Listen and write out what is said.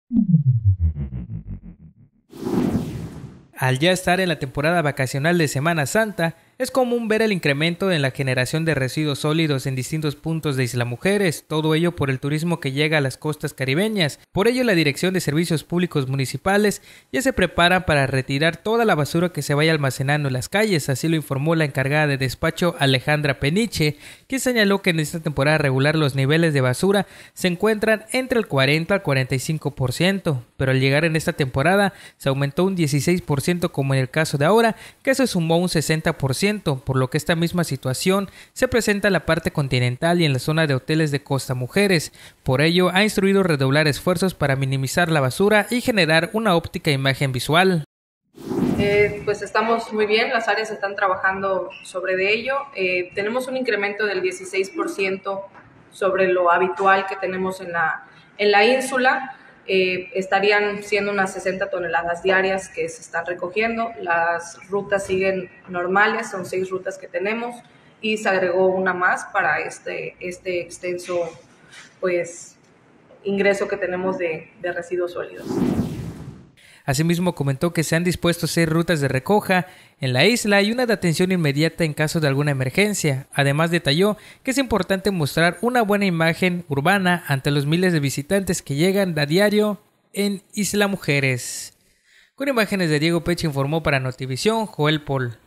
Al ya estar en la temporada vacacional de Semana Santa, es común ver el incremento en la generación de residuos sólidos en distintos puntos de Isla Mujeres, todo ello por el turismo que llega a las costas caribeñas. Por ello, la Dirección de Servicios Públicos Municipales ya se prepara para retirar toda la basura que se vaya almacenando en las calles, así lo informó la encargada de despacho Alejandra Peniche, quien señaló que en esta temporada regular los niveles de basura se encuentran entre el 40 al 45%, pero al llegar en esta temporada se aumentó un 16% como en el caso de ahora, que se sumó un 60%, por lo que esta misma situación se presenta en la parte continental y en la zona de hoteles de Costa Mujeres. Por ello, ha instruido redoblar esfuerzos para minimizar la basura y generar una óptica imagen visual. Pues estamos muy bien, las áreas están trabajando sobre de ello. Tenemos un incremento del 16% sobre lo habitual que tenemos en la ínsula. Estarían siendo unas 60 toneladas diarias que se están recogiendo. Las rutas siguen normales, son 6 rutas que tenemos y se agregó una más para este extenso pues, ingreso que tenemos de residuos sólidos. Asimismo, comentó que se han dispuesto 6 rutas de recoja en la isla y una de atención inmediata en caso de alguna emergencia. Además, detalló que es importante mostrar una buena imagen urbana ante los miles de visitantes que llegan a diario en Isla Mujeres. Con imágenes de Diego Peche informó para Notivisión Joel Paul.